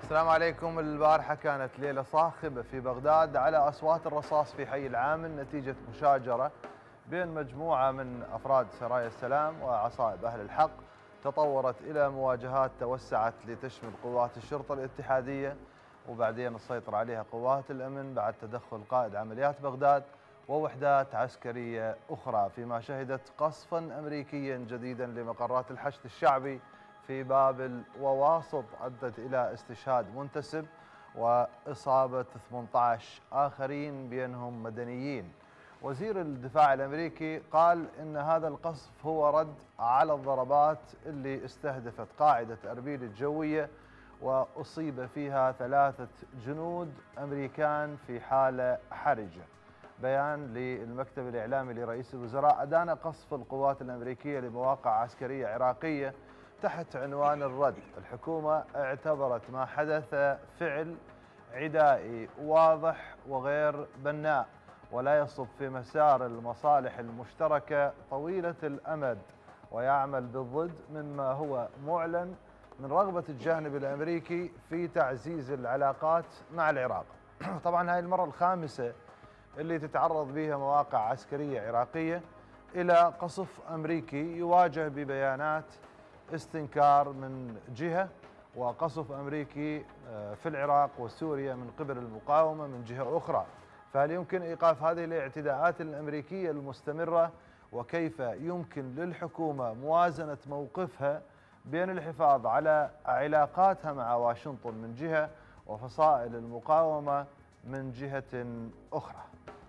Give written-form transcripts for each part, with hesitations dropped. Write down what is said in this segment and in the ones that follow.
السلام عليكم. البارحة كانت ليلة صاخبة في بغداد على أصوات الرصاص في حي العامل نتيجة مشاجرة بين مجموعة من أفراد سرايا السلام وعصائب أهل الحق، تطورت إلى مواجهات توسعت لتشمل قوات الشرطة الاتحادية وبعدين السيطرة عليها قوات الأمن بعد تدخل قائد عمليات بغداد ووحدات عسكرية أخرى، فيما شهدت قصفا أمريكيا جديدا لمقرات الحشد الشعبي في بابل وواسط أدت إلى استشهاد منتسب وإصابة 18 آخرين بينهم مدنيين. وزير الدفاع الأمريكي قال إن هذا القصف هو رد على الضربات اللي استهدفت قاعدة أربيل الجوية وأصيب فيها 3 جنود أمريكان في حالة حرجة. بيان للمكتب الإعلامي لرئيس الوزراء أدان قصف القوات الأمريكية لمواقع عسكرية عراقية تحت عنوان الرد. الحكومة اعتبرت ما حدث فعل عدائي واضح وغير بناء ولا يصب في مسار المصالح المشتركة طويلة الأمد، ويعمل بالضد مما هو معلن من رغبة الجانب الأمريكي في تعزيز العلاقات مع العراق. طبعا هاي المرة الخامسة اللي تتعرض بها مواقع عسكرية عراقية إلى قصف أمريكي يواجه ببيانات استنكار من جهة وقصف أمريكي في العراق وسوريا من قبل المقاومة من جهة أخرى. فهل يمكن إيقاف هذه الاعتداءات الأمريكية المستمرة؟ وكيف يمكن للحكومة موازنة موقفها بين الحفاظ على علاقاتها مع واشنطن من جهة وفصائل المقاومة من جهة أخرى؟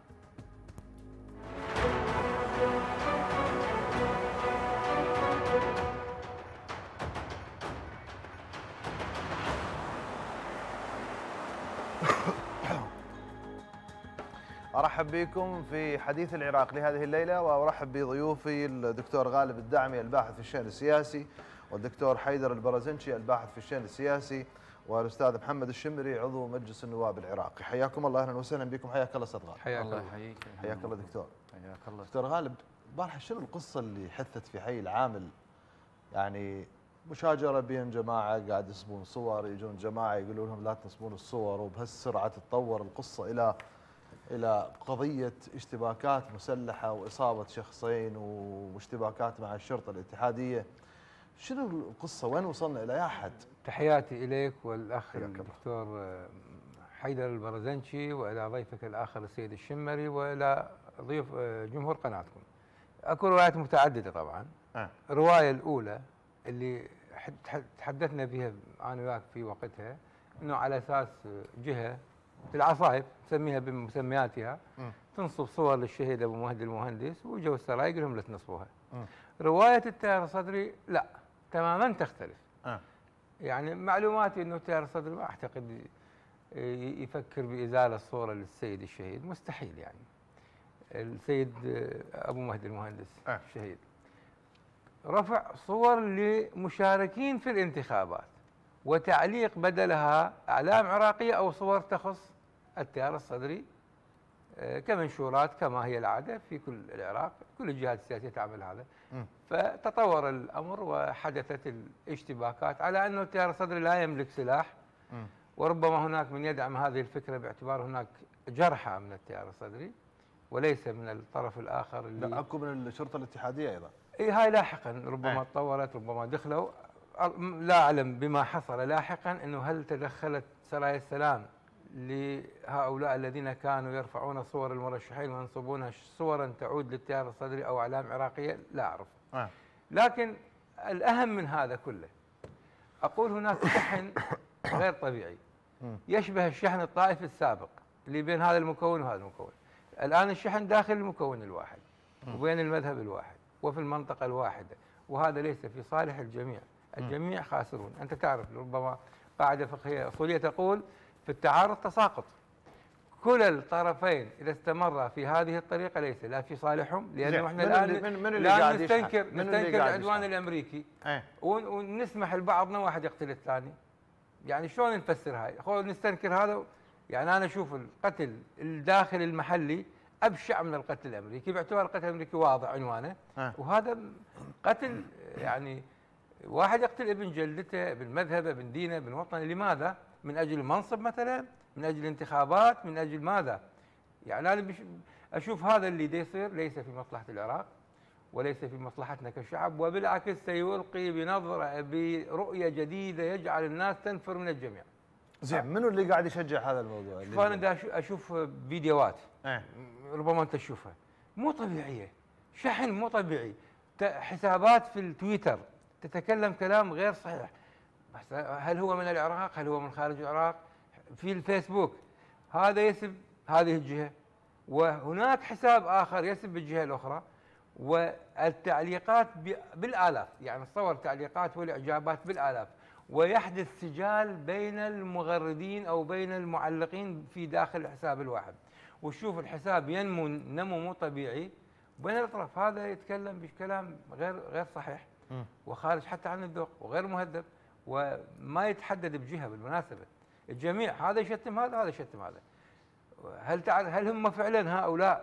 أرحب بكم في حديث العراق لهذه الليلة، وأرحب بضيوفي الدكتور غالب الدعمي الباحث في الشأن السياسي، والدكتور حيدر البرزنشي الباحث في الشأن السياسي، والأستاذ محمد الشمري عضو مجلس النواب العراقي. حياكم الله، أهلا وسهلا بكم. حياك الله أستاذ غالب. حياك الله. يحييك. حياك الله دكتور. حياك الله. دكتور غالب، البارحة شنو القصة اللي حدثت في حي العامل؟ يعني مشاجرة بين جماعة قاعد ينصبون صور، يجون جماعة يقولون لهم لا تنصبون الصور، وبهالسرعة تتطور القصة إلى قضية اشتباكات مسلحة وإصابة شخصين واشتباكات مع الشرطة الاتحادية. شنو القصة؟ وين وصلنا إلى يا حد؟ تحياتي إليك والأخ الدكتور حيدر البرزنشي، وإلى ضيفك الآخر السيد الشمري، وإلى ضيوف جمهور قناتكم. أكو روايات متعددة طبعا. الرواية الأولى اللي تحدثنا فيها أنا وياك في وقتها، أنه على أساس جهة العصائب نسميها بمسمياتها تنصب صور للشهيد ابو مهدي المهندس، وجو السرايا يقول لهم لا تنصبوها. روايه التيار الصدري لا، تماما تختلف. يعني معلوماتي انه التيار الصدري ما اعتقد يفكر بازاله الصوره للسيد الشهيد، مستحيل. يعني السيد ابو مهدي المهندس الشهيد رفع صور لمشاركين في الانتخابات وتعليق بدلها أعلام عراقية أو صور تخص التيار الصدري كمنشورات كما هي العادة في كل العراق، كل الجهات السياسية تعمل هذا. فتطور الأمر وحدثت الاشتباكات على أنه التيار الصدري لا يملك سلاح، وربما هناك من يدعم هذه الفكرة باعتبار هناك جرحى من التيار الصدري وليس من الطرف الآخر اللي لا أكو من الشرطة الاتحادية أيضا. إيه، هاي لاحقا ربما تطورت، ربما دخلوا، لا أعلم بما حصل لاحقا أنه هل تدخلت سرايا السلام لهؤلاء الذين كانوا يرفعون صور المرشحين وينصبونها صورا تعود للتيار الصدري أو أعلام عراقية، لا أعرف. لكن الأهم من هذا كله أقول هناك شحن غير طبيعي يشبه الشحن الطائفي السابق اللي بين هذا المكون وهذا المكون. الآن الشحن داخل المكون الواحد وبين المذهب الواحد وفي المنطقة الواحدة، وهذا ليس في صالح الجميع. الجميع خاسرون. أنت تعرف ربما قاعدة فقهية أصولية تقول في التعارض تساقط. كل الطرفين إذا استمر في هذه الطريقة ليس لا في صالحهم، لأنه احنا الآن لا نستنكر العدوان الأمريكي ونسمح لبعضنا واحد يقتل الثاني. يعني شلون نفسر هاي؟ نستنكر هذا. يعني أنا أشوف القتل الداخلي المحلي أبشع من القتل الأمريكي باعتبار القتل الأمريكي واضح عنوانه، وهذا قتل يعني واحد يقتل ابن جلدته، ابن مذهبه، ابن دينه، ابن وطنه. لماذا؟ من اجل المنصب مثلا، من اجل الانتخابات، من اجل ماذا؟ يعني انا اشوف هذا اللي دا يصير ليس في مصلحه العراق وليس في مصلحتنا كشعب، وبالعكس سيلقي بنظره برؤيه جديده يجعل الناس تنفر من الجميع. زين، منو اللي قاعد يشجع هذا الموضوع؟ فانا دا اشوف فيديوهات ربما انت تشوفها مو طبيعيه، شحن مو طبيعي، حسابات في التويتر تتكلم كلام غير صحيح. بس هل هو من العراق؟ هل هو من خارج العراق؟ في الفيسبوك هذا يسب هذه الجهه، وهناك حساب اخر يسب الجهه الاخرى، والتعليقات بالالاف، يعني تصور تعليقات والاعجابات بالالاف، ويحدث سجال بين المغردين او بين المعلقين في داخل الحساب الواحد، وتشوف الحساب ينمو نمو مو طبيعي بين الاطراف. هذا يتكلم بكلام غير صحيح وخارج حتى عن الذوق وغير مهذب، وما يتحدد بجهه بالمناسبه. الجميع هذا يشتم هذا، هذا يشتم هذا. هل هم فعلا هؤلاء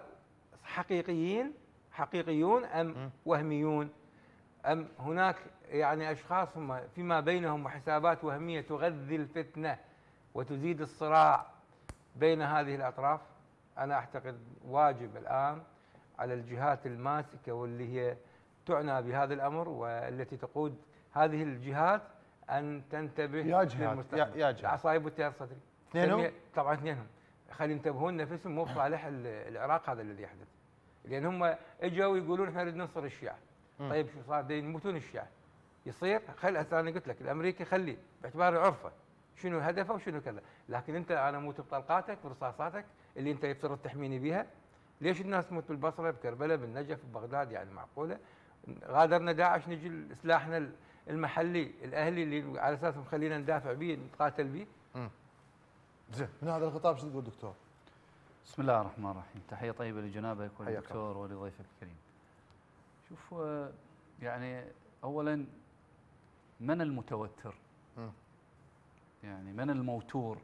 حقيقيون ام وهميون؟ ام هناك يعني اشخاص هم فيما بينهم وحسابات وهميه تغذي الفتنه وتزيد الصراع بين هذه الاطراف؟ انا اعتقد واجب الان على الجهات الماسكه واللي هي تعنى بهذا الامر والتي تقود هذه الجهات ان تنتبه يا جهات العصايب والتيار الصدري. اثنينهم؟ طبعا اثنينهم. خلي ينتبهون نفسهم، مو بصالح العراق هذا الذي يحدث، لان هم اجوا يقولون احنا نريد ننصر الشيعه. طيب شو صار؟ يموتون الشيعه. يصير انا قلت لك الامريكي خليه باعتبار عرفه شنو هدفه وشنو كذا، لكن انت انا اموت بطلقاتك ورصاصاتك اللي انت يفترض تحميني بها. ليش الناس تموت بالبصره، بكربلاء، بالنجف، ببغداد؟ يعني معقوله؟ غادرنا داعش نجي سلاحنا المحلي الاهلي اللي على اساس مخلينا ندافع به نتقاتل به. زين، من هذا الخطاب شو تقول دكتور؟ بسم الله الرحمن الرحيم، تحيه طيبه لجنابك وللدكتور ولضيفك الكريم. شوف، يعني اولا من المتوتر؟ يعني من الموتور؟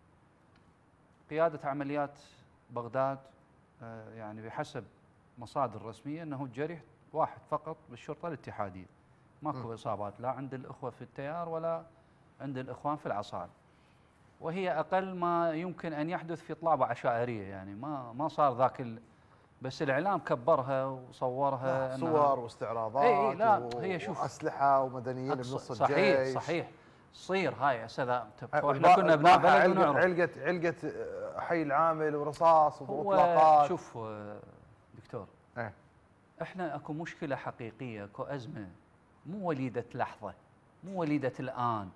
قياده عمليات بغداد يعني بحسب مصادر رسميه انه جرح واحد فقط بالشرطه الاتحاديه، ماكو اصابات لا عند الاخوه في التيار ولا عند الاخوان في العصائب، وهي اقل ما يمكن ان يحدث في طلابه عشائريه. يعني ما صار ذاك بس الاعلام كبرها وصورها صور واستعراضات. اي لا، هي شوف اسلحه ومدنيين بنص الجيش. صحيح تصير هاي هسه. احنا كنا ابناء بلد ونعرف علقت حي العامل ورصاص واطلاقات. شوف دكتور، احنا اكو مشكله حقيقيه، اكو ازمه مو وليده لحظه، مو وليده الان.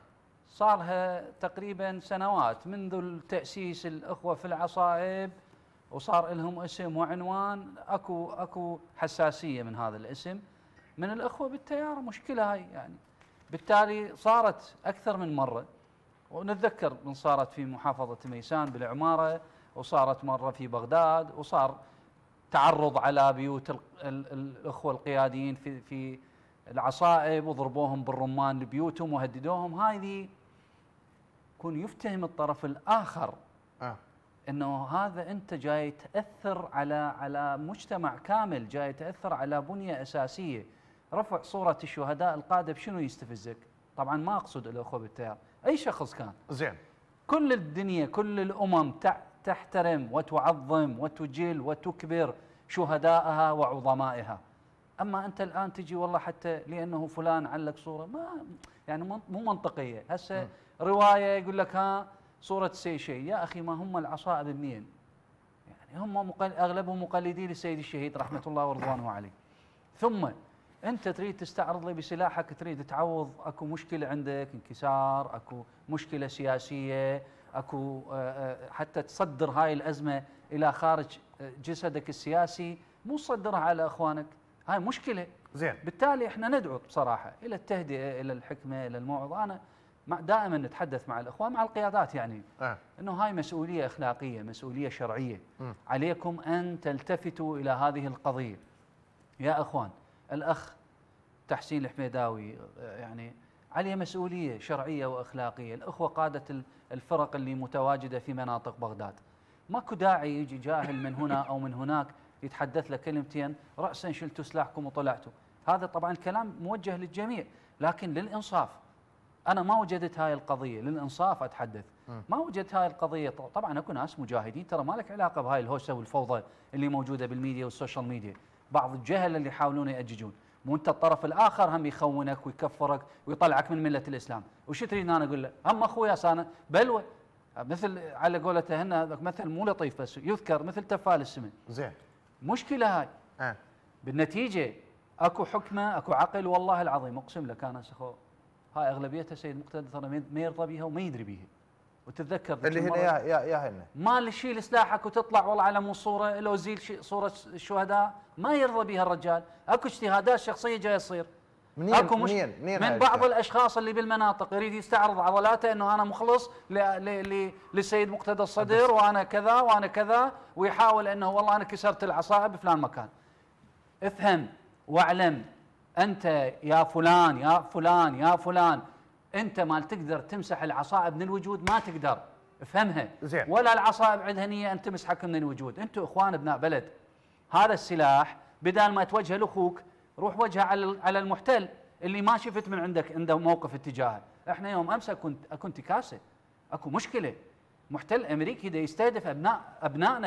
صارها تقريبا سنوات منذ تاسيس الاخوه في العصائب، وصار لهم اسم وعنوان. اكو حساسيه من هذا الاسم من الاخوه بالتيار، مشكله هاي يعني. بالتالي صارت اكثر من مره، ونتذكر من صارت في محافظه ميسان بالعماره، وصارت مره في بغداد، وصار تعرض على بيوت الاخوه القياديين في العصائب، وضربوهم بالرمان لبيوتهم وهددوهم. هذه يكون يفتهم الطرف الاخر انه هذا انت جاي تاثر على مجتمع كامل، جاي تاثر على بنيه اساسيه. رفع صوره الشهداء القاده بشنو يستفزك؟ طبعا ما اقصد الاخوه بالتيار، اي شخص كان. زين، كل الدنيا كل الامم تحترم وتعظم وتجل وتكبر شهدائها وعظمائها. اما انت الان تجي والله حتى لانه فلان علق صوره، ما يعني مو منطقيه. هسه روايه يقول لك صوره سيشي، يا اخي ما هم العصائب منين؟ يعني هم اغلبهم مقلدين للسيد الشهيد رحمه الله ورضوانه عليه. ثم انت تريد تستعرض لي بسلاحك، تريد تعوض اكو مشكله عندك، انكسار، اكو مشكله سياسيه، اكو حتى تصدر هاي الازمه الى خارج جسدك السياسي، مو تصدرها على اخوانك. هاي مشكله. زين، بالتالي احنا ندعو بصراحه الى التهدئه، الى الحكمه، الى الموعظه. انا دائما نتحدث مع الاخوان، مع القيادات، يعني انه هاي مسؤوليه اخلاقيه، مسؤوليه شرعيه. عليكم ان تلتفتوا الى هذه القضيه يا اخوان. الاخ تحسين الحميداوي يعني عليه مسؤوليه شرعيه واخلاقيه. الاخوه قاده الفرق اللي متواجده في مناطق بغداد، ماكو داعي يجي جاهل من هنا او من هناك يتحدث له كلمتين راسا شلتوا سلاحكم وطلعتوا. هذا طبعا الكلام موجه للجميع، لكن للانصاف انا ما وجدت هاي القضيه، للانصاف اتحدث، ما وجدت هاي القضيه. طبعا اكو ناس مجاهدين ترى ما لك علاقه بهاي الهوسه والفوضى اللي موجوده بالميديا والسوشيال ميديا، بعض الجهل اللي يحاولون يأججون، مو انت الطرف الاخر هم يخونك ويكفرك ويطلعك من مله الاسلام، وش تريد انا اقول له؟ هم اخويا انا بلوه، مثل على قولته هن مثل مو لطيف بس يذكر مثل تفال السمن. زين. مشكله هاي. بالنتيجه اكو حكمه، اكو عقل، والله العظيم اقسم لك انا سخو هاي اغلبيتها سيد مقتدى ترى ما يرضى بها وما يدري بها. وتتذكر اللي هنا يا هنا ما تشيل سلاحك وتطلع والله على مو صوره لو زيل صوره الشهداء، ما يرضى بها الرجال. اكو اجتهادات شخصيه جايه تصير. اكو من بعض الاشخاص اللي بالمناطق يريد يستعرض عضلاته انه انا مخلص للسيد مقتدى الصدر وانا كذا وانا كذا، ويحاول انه والله انا كسرت العصائب بفلان مكان. افهم واعلم انت يا فلان يا فلان يا فلان، انت ما تقدر تمسح العصائب من الوجود، ما تقدر، افهمها. زين. ولا العصائب عندها نيه ان تمسحك من الوجود، انتم اخوان ابناء بلد. هذا السلاح بدال ما توجهه لاخوك روح وجهه على المحتل اللي ما شفت من عندك عنده موقف اتجاهه. احنا يوم امس اكو انتكاسه، اكو مشكله، محتل امريكي دا يستهدف ابنائنا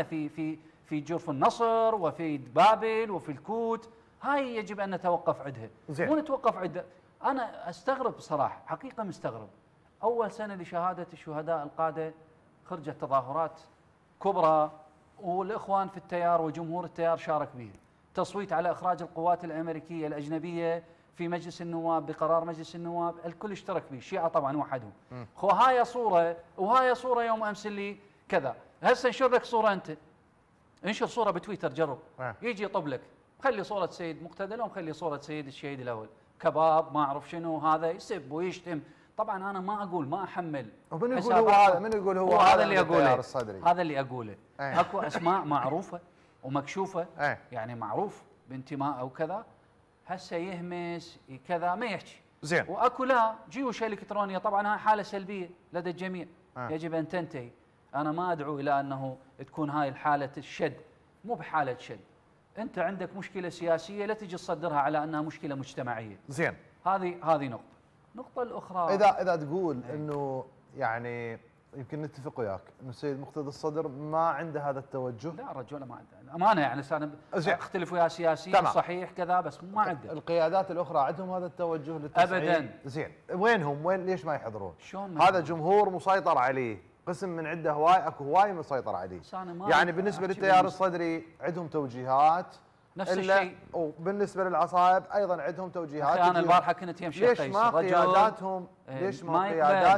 في جرف النصر وفي بابل وفي الكوت. هاي يجب ان نتوقف عندها، مو نتوقف عندها. انا استغرب بصراحه، حقيقه مستغرب. اول سنه لشهاده الشهداء القاده خرجت تظاهرات كبرى والاخوان في التيار وجمهور التيار شارك بها، تصويت على اخراج القوات الامريكيه الاجنبيه في مجلس النواب بقرار مجلس النواب، الكل اشترك به، الشيعه طبعا وحدهم. خو هاي صوره وهاي صوره يوم امس اللي كذا، هسه انشر لك صوره انت، انشر صوره بتويتر جرب، يجي يطب لك خلي صوره سيد مقتدى لو مخلي صوره سيد الشهيد الاول، كباب ما اعرف شنو، هذا يسب ويشتم. طبعا انا ما اقول ما احمل، ومن يقول هو هذا، من يقول هو هذا اللي اقوله، هذا اللي اقوله. اكو اسماء معروفه ومكشوفه، يعني معروف بانتماء او كذا، هسه يهمس كذا ما يحكي. زين. واكو لا جيوش الكترونيه، طبعا هاي حاله سلبيه لدى الجميع، يجب ان تنتهي. انا ما ادعو الى انه تكون هاي الحاله الشد، مو بحاله شد. انت عندك مشكله سياسيه لا تجي تصدرها على انها مشكله مجتمعيه. زين. هذه نقطه. النقطه الاخرى، اذا تقول انه يعني يمكن نتفق وياك انه السيد مقتدى الصدر ما عنده هذا التوجه. لا الرجل ما عنده امانه، يعني انا اختلف وياه سياسيا صحيح كذا، بس ما عنده. القيادات الاخرى عندهم هذا التوجه للتسعير ابدا. زين، وين ليش ما يحضرون؟ شلون هذا جمهور مسيطر عليه، قسم من عنده اكو هواي مسيطر عليه. يعني بالنسبه للتيار الصدري عندهم توجيهات نفس الشيء، وبالنسبه للعصائب ايضا عندهم توجيهات. انا البارحه كنت يمشي ليش ما قياداتهم ليش ما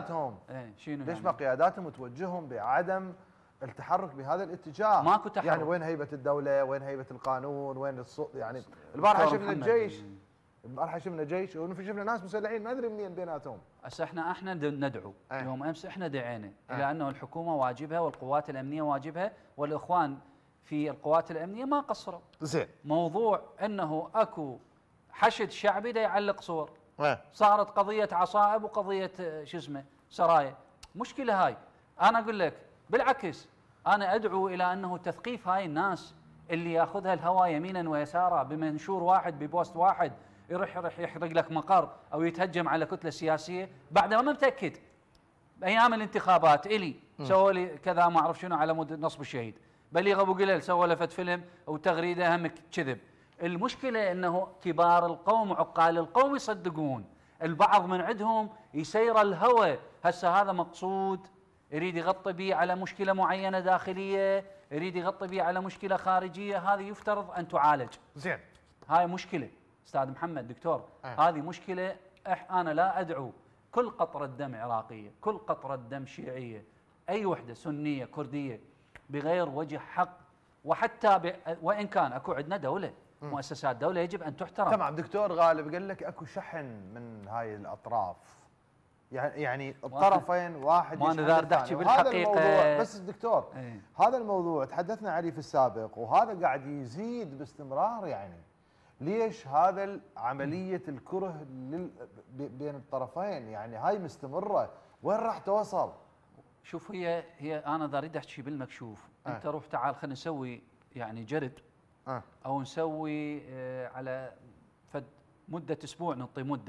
قياداتهم وتوجههم بعدم التحرك بهذا الاتجاه؟ ماكو تحرك. يعني وين هيبه الدوله؟ وين هيبه القانون؟ وين يعني البارحه شفنا الجيش، البارحه شفنا جيش وشفنا ناس مسلحين ما ادري منين بيناتهم. هسه احنا ندعو يوم امس احنا دعينا الى انه الحكومه واجبها والقوات الامنيه واجبها، والاخوان في القوات الامنيه ما قصروا. زين. موضوع انه اكو حشد شعبي دا يعلق صور، صارت قضيه عصائب وقضيه شو اسمه سرايا، مشكله هاي. انا اقول لك بالعكس، انا ادعو الى انه تثقيف هاي الناس اللي ياخذها الهوى يمينا ويسارا بمنشور واحد ببوست واحد يروح يحرق لك مقر او يتهجم على كتله سياسيه بعد ما متاكد ايام الانتخابات الي سووا لي كذا ما اعرف شنو على مود نصب الشهيد، بليغ ابو قليل سوى له فيلم وتغريده هم كذب. المشكله انه كبار القوم وعقال القوم يصدقون، البعض من عندهم يسير الهوى. هسه هذا مقصود يريد يغطي به على مشكله معينه داخليه، يريد يغطي به على مشكله خارجيه، هذه يفترض ان تعالج. زين. هاي مشكله استاذ محمد دكتور، هذه مشكله. انا لا ادعو كل قطره دم عراقيه، كل قطره دم شيعيه، اي وحده سنيه كرديه بغير وجه حق، وحتى وان كان اكو عندنا دوله، مؤسسات دوله يجب ان تحترم. تمام. دكتور غالب قال لك اكو شحن من هاي الاطراف، يعني الطرفين واحد ما انا دار احكي بالحقيقه. هذا الموضوع بس دكتور هذا الموضوع تحدثنا عليه في السابق، وهذا قاعد يزيد باستمرار. يعني ليش هذا عمليه الكره بين الطرفين؟ يعني هاي مستمره، وين راح توصل؟ شوف هي انا اريد احكي بالمكشوف. انت روح تعال خلينا نسوي يعني جرد او نسوي على فد مده اسبوع، نعطي مده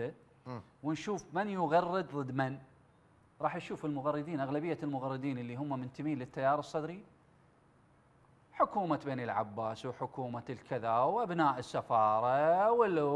ونشوف من يغرد ضد من. راح يشوف المغردين، أغلبية المغردين اللي هم منتمين للتيار الصدري، حكومة بني العباس وحكومة الكذا وأبناء السفارة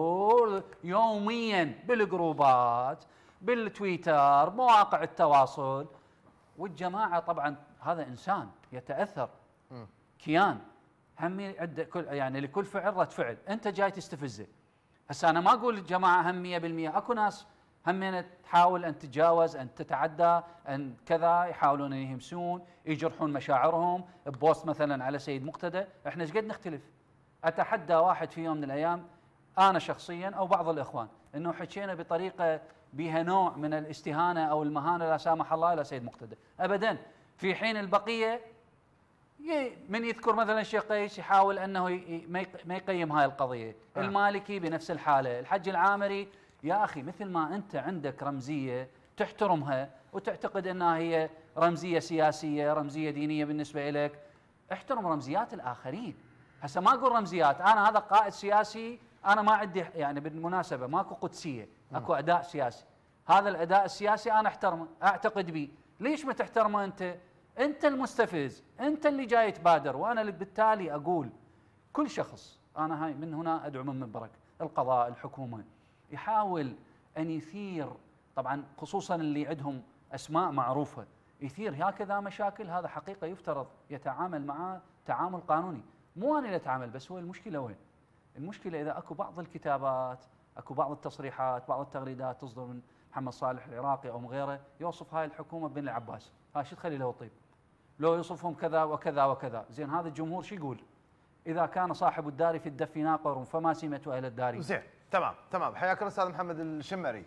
يوميا بالجروبات بالتويتر مواقع التواصل. والجماعة طبعا هذا إنسان يتأثر، كيان هم عنده يعني لكل فعل رد فعل، أنت جاي تستفزه. هسه أنا ما أقول الجماعة هم 100%، أكو ناس هم تحاول أن تتجاوز، أن تتعدى، أن كذا، يحاولون أن يهمسون، يجرحون مشاعرهم ببوست مثلا على سيد مقتدى. احنا ايش قد نختلف؟ أتحدى واحد في يوم من الأيام، أنا شخصيا أو بعض الإخوان، أنه حكينا بطريقة بها نوع من الاستهانة أو المهانة لا سامح الله إلى سيد مقتدى، أبدا. في حين البقية من يذكر مثلا الشيخ قيس يحاول أنه ما يقيم هاي القضية، المالكي بنفس الحالة، الحج العامري. يا أخي مثل ما أنت عندك رمزية تحترمها وتعتقد أنها هي رمزية سياسية، رمزية دينية بالنسبة لك، احترم رمزيات الآخرين. هسه ما أقول رمزيات، أنا هذا قائد سياسي، أنا ما عندي يعني بالمناسبة ماكو قدسية، أكو أداء سياسي، هذا الأداء السياسي أنا أحترمه، أعتقد به. ليش ما تحترمه أنت؟ أنت المستفز، أنت اللي جاي تبادر. وأنا بالتالي أقول كل شخص، أنا هاي من هنا أدعو من منبرك القضاء، الحكومة، يحاول أن يثير، طبعا خصوصا اللي عندهم أسماء معروفة، يثير هكذا مشاكل، هذا حقيقة يفترض يتعامل معه تعامل قانوني. مو أنا اللي أتعامل بس، هو المشكلة وين؟ المشكلة إذا أكو بعض الكتابات، أكو بعض التصريحات، بعض التغريدات تصدر من محمد صالح العراقي أو من غيره يوصف هاي الحكومة بن العباس، ها شو تخلي له طيب؟ لو يوصفهم كذا وكذا وكذا، زين هذا الجمهور شو يقول؟ إذا كان صاحب الدار في الدف ناقر فما سمة أهل الدار. زين، تمام. حياك الله أستاذ محمد الشمري.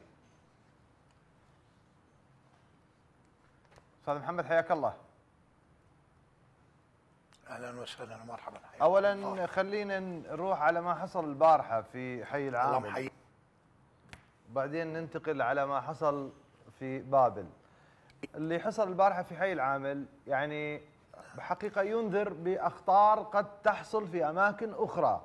أستاذ محمد حياك الله. اهلا وسهلا ومرحبا. اولا خلينا نروح على ما حصل البارحه في حي العامل، وبعدين ننتقل على ما حصل في بابل. اللي حصل البارحه في حي العامل يعني بحقيقه ينذر باخطار قد تحصل في اماكن اخرى.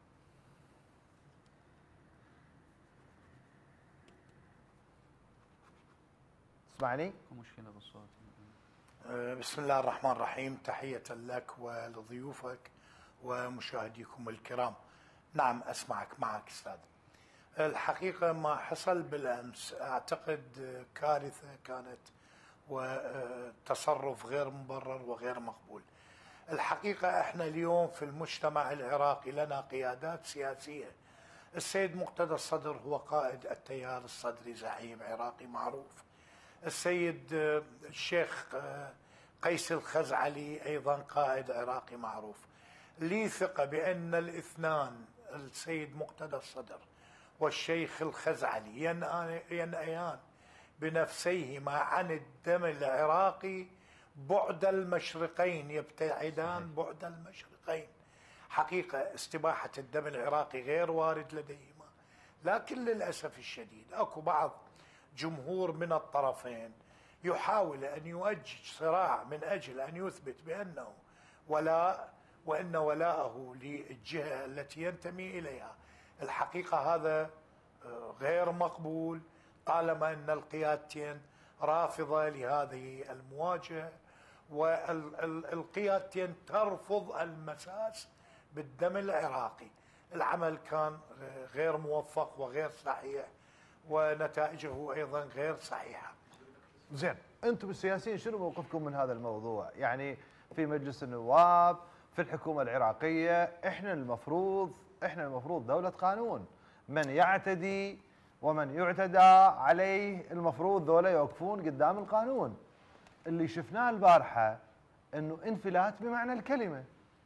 اسمعني؟ مشكله بالصوت. بسم الله الرحمن الرحيم، تحية لك ولضيوفك ومشاهديكم الكرام. نعم أسمعك، معك أستاذ. الحقيقة ما حصل بالأمس أعتقد كارثة كانت وتصرف غير مبرر وغير مقبول. الحقيقة احنا اليوم في المجتمع العراقي لنا قيادات سياسية. السيد مقتدى الصدر هو قائد التيار الصدري، زعيم عراقي معروف. السيد الشيخ قيس الخزعلي أيضا قائد عراقي معروف. لي ثقة بأن الاثنان، السيد مقتدى الصدر والشيخ الخزعلي، ينأيان بنفسيهما عن الدم العراقي بعد المشرقين، يبتعدان بعد المشرقين. حقيقة استباحة الدم العراقي غير وارد لديهما، لكن للأسف الشديد أكو بعض جمهور من الطرفين يحاول أن يؤجج صراع من أجل أن يثبت بأنه ولاء، وأن ولاءه للجهة التي ينتمي إليها. الحقيقة هذا غير مقبول طالما أن القيادتين رافضة لهذه المواجهة، والقيادتين ترفض المساس بالدم العراقي. العمل كان غير موفق وغير صحيح، ونتائجه أيضا غير صحيحة. زين، أنتم السياسيين شنو موقفكم من هذا الموضوع؟ يعني في مجلس النواب، في الحكومة العراقية، احنا المفروض دولة قانون، من يعتدي ومن يعتدى عليه المفروض ذولا يوقفون قدام القانون. اللي شفناه البارحة انه انفلات بمعنى الكلمة.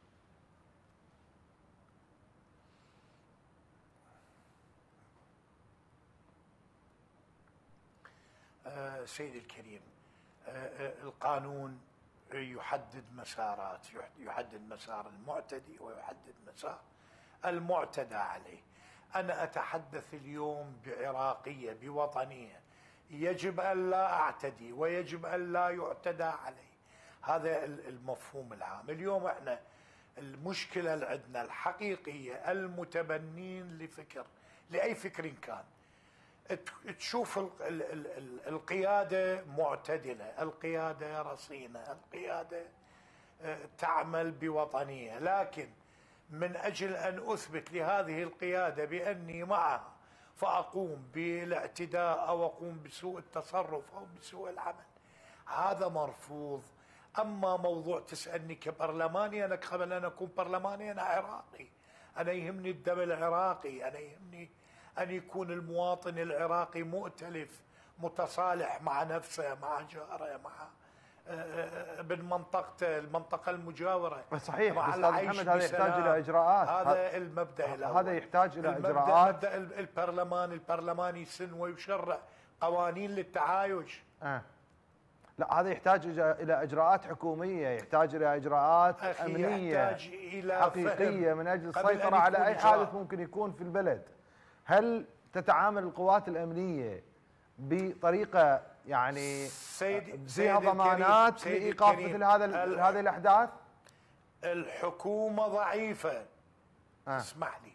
سيدي الكريم، القانون يحدد مسارات، يحدد مسار المعتدي ويحدد مسار المعتدى عليه. أنا أتحدث اليوم بعراقية، بوطنية. يجب أن لا أعتدي ويجب أن لا يعتدى علي، هذا المفهوم العام. اليوم احنا المشكلة اللي عندنا الحقيقية المتبنين لفكر، لأي فكر كان، تشوف القيادة معتدلة، القيادة رصينة، القيادة تعمل بوطنية، لكن من أجل أن أثبت لهذه القيادة بأني معها فأقوم بالاعتداء أو أقوم بسوء التصرف أو بسوء العمل، هذا مرفوض. أما موضوع تسألني كبرلماني، أنا قبل أن أكون برلماني أنا عراقي، أنا يهمني الدم العراقي، أنا يهمني أن يكون المواطن العراقي مؤتلف متصالح مع نفسه، مع جاره، مع بالمنطقة المنطقة المجاورة. صحيح أستاذ محمد، هذا يحتاج إلى إجراءات، هذا المبدأ الأول. هذا يحتاج إلى إجراءات. مبدأ البرلمان يسن ويشرع قوانين للتعايش. لا، هذا يحتاج إلى إجراءات حكومية، يحتاج إلى إجراءات أمنية يحتاج إلى حقيقية من أجل السيطرة على أي حادث ممكن يكون في البلد. هل تتعامل القوات الأمنية بطريقة يعني فيها ضمانات لإيقاف مثل هذه الأحداث؟ الحكومة ضعيفة. اسمح لي،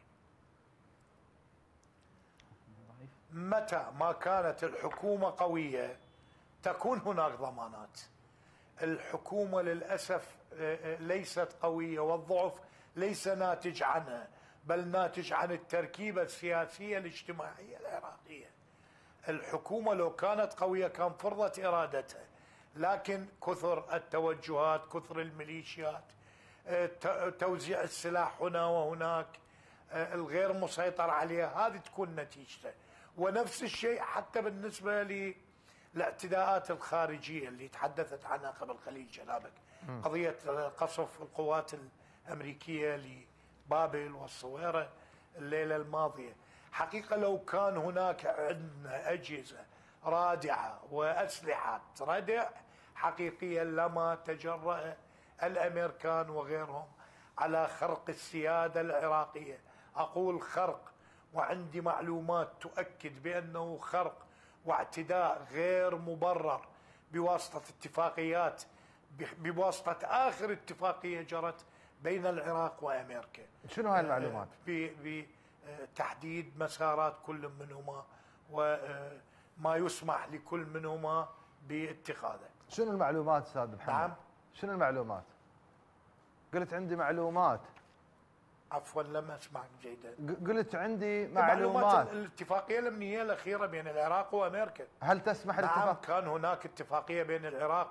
متى ما كانت الحكومة قوية تكون هناك ضمانات. الحكومة للأسف ليست قوية، والضعف ليس ناتج عنها بل ناتج عن التركيبة السياسية الاجتماعية العراقية. الحكومة لو كانت قوية كان فرضت إرادتها، لكن كثر التوجهات، كثر الميليشيات، توزيع السلاح هنا وهناك، الغير مسيطر عليها، هذه تكون نتيجته. ونفس الشيء حتى بالنسبة للاعتداءات الخارجية اللي تحدثت عنها قبل قليل جنابك، قضية قصف القوات الأمريكية لبابل والصويرة الليلة الماضية. حقيقة لو كان هناك عندنا أجهزة رادعة وأسلحة ردع حقيقيا لما تجرأ الأمريكان وغيرهم على خرق السيادة العراقية. أقول خرق وعندي معلومات تؤكد بأنه خرق واعتداء غير مبرر بواسطة اتفاقيات، بواسطة آخر اتفاقية جرت بين العراق وأمريكا. شنو هاي المعلومات؟ بتحديد مسارات كل منهما وما يسمح لكل منهما باتخاذه. شنو المعلومات أستاذ محمد؟ نعم، شنو المعلومات؟ قلت عندي معلومات. عفوا لم أسمعك جيدا. قلت عندي معلومات. الاتفاقية الأمنية الأخيرة بين العراق وأمريكا. هل تسمح نعم، كان هناك اتفاقية بين العراق.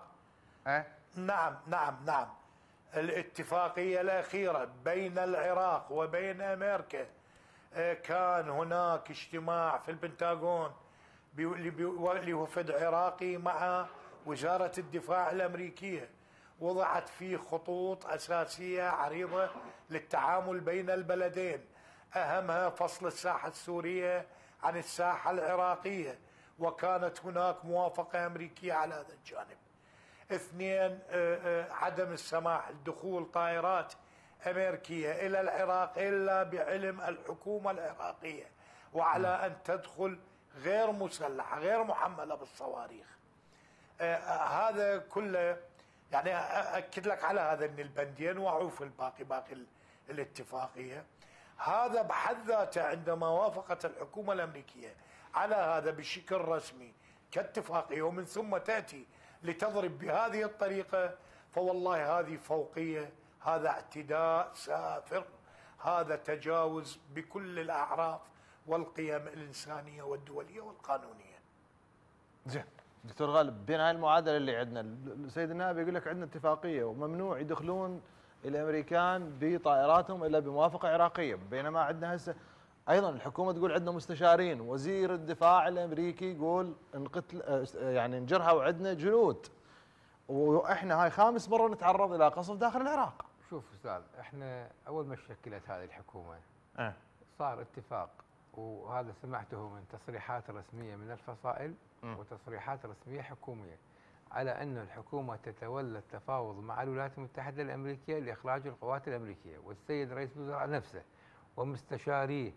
نعم. الاتفاقية الأخيرة بين العراق وبين أمريكا كان هناك اجتماع في البنتاغون لوفد عراقي مع وزارة الدفاع الأمريكية، وضعت فيه خطوط أساسية عريضة للتعامل بين البلدين، أهمها فصل الساحة السورية عن الساحة العراقية، وكانت هناك موافقة أمريكية على هذا الجانب. 2، عدم السماح لدخول طائرات أمريكية إلى العراق إلا بعلم الحكومة العراقية، وعلى أن تدخل غير مسلحة غير محملة بالصواريخ. هذا كله يعني أكد لك على هذا أن البندين وعوف باقي الاتفاقية. هذا بحد ذاته عندما وافقت الحكومة الأمريكية على هذا بشكل رسمي كاتفاقية ومن ثم تأتي لتضرب بهذه الطريقة، فوالله هذه فوقية، هذا اعتداء سافر، هذا تجاوز بكل الأعراف والقيم الإنسانية والدولية والقانونية. زين دكتور غالب، بين هاي المعادلة اللي عندنا السيد النائب يقول لك عندنا اتفاقية وممنوع يدخلون الأمريكان بطائراتهم إلا بموافقة عراقية، بينما عندنا هسه ايضا الحكومه تقول عندنا مستشارين، وزير الدفاع الامريكي يقول انقتل يعني انجرحوا وعندنا جنود، واحنا هاي 5 مرة نتعرض الى قصف داخل العراق. شوف استاذ، احنا اول ما شكلت هذه الحكومه صار اتفاق، وهذا سمعته من تصريحات رسميه من الفصائل وتصريحات رسميه حكوميه، على ان الحكومه تتولى التفاوض مع الولايات المتحده الامريكيه لاخراج القوات الامريكيه، والسيد رئيس الوزراء نفسه ومستشاريه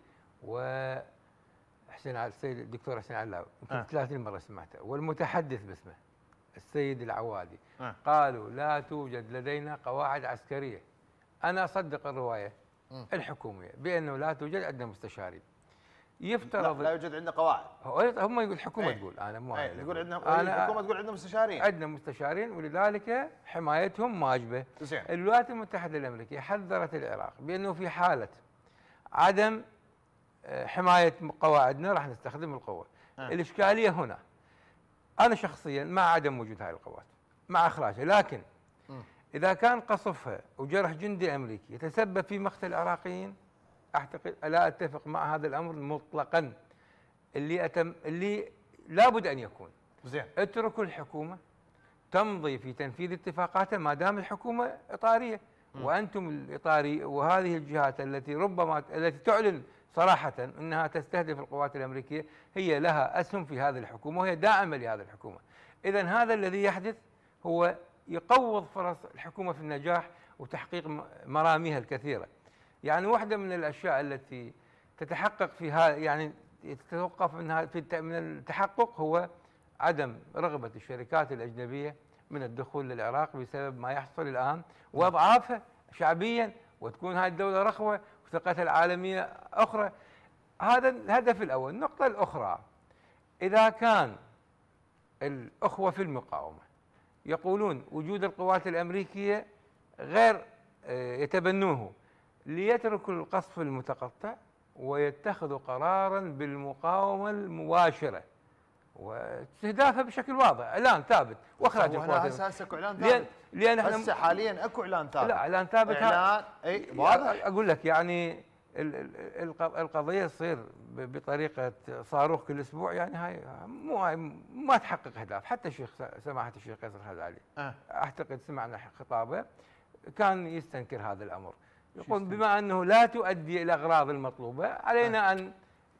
السيد الدكتور حسين علاوي يمكن 30 مرة سمعته، والمتحدث باسمه السيد العوادي قالوا لا توجد لدينا قواعد عسكرية. أنا أصدق الرواية الحكومية بأنه لا توجد عندنا مستشارين. يفترض لا يوجد عندنا قواعد. هم يقول الحكومه تقول، انا مو يقول عندنا الحكومه تقول عندنا مستشارين. عندنا مستشارين ولذلك حمايتهم واجبه. زين. الولايات المتحده الامريكيه حذرت العراق بانه في حاله عدم حمايه قواعدنا راح نستخدم القوه. الاشكاليه هنا انا شخصيا مع عدم وجود هاي القوات، مع اخراجها، لكن اذا كان قصفها وجرح جندي امريكي يتسبب في مقتل العراقيين اعتقد لا اتفق مع هذا الامر مطلقا. اللي لابد ان يكون زين اتركوا الحكومه تمضي في تنفيذ اتفاقاتها ما دام الحكومه اطاريه، وانتم الاطاري وهذه الجهات التي تعلن صراحه انها تستهدف القوات الامريكيه هي لها اسهم في هذه الحكومه وهي داعمه لهذه الحكومه. اذا هذا الذي يحدث هو يقوض فرص الحكومه في النجاح وتحقيق مراميها الكثيره. يعني واحده من الاشياء التي تتحقق فيها يعني تتوقف من التحقق هو عدم رغبه الشركات الاجنبيه من الدخول للعراق بسبب ما يحصل الان واضعافها شعبيا، وتكون هذه الدوله رخوه وثقتها العالميه اخرى. هذا الهدف الاول. النقطه الاخرى، اذا كان الاخوه في المقاومه يقولون وجود القوات الامريكيه غير يتبنوه ليتركوا القصف المتقطع ويتخذوا قرارا بالمقاومه المباشره واستهدافها بشكل واضح، اعلان ثابت واخراج القوات. هسه اكو اعلان ثابت. لان احنا هسه حاليا اكو اعلان ثابت. لا اعلان ثابت. اعلان اي واضح. اقول لك يعني القضيه تصير بطريقه صاروخ كل اسبوع، يعني هاي ما تحقق اهداف. حتى الشيخ سماحه الشيخ قيصر الخزعلي اعتقد سمعنا خطابه كان يستنكر هذا الامر، يقول بما انه لا تؤدي الى الاغراض المطلوبه علينا ان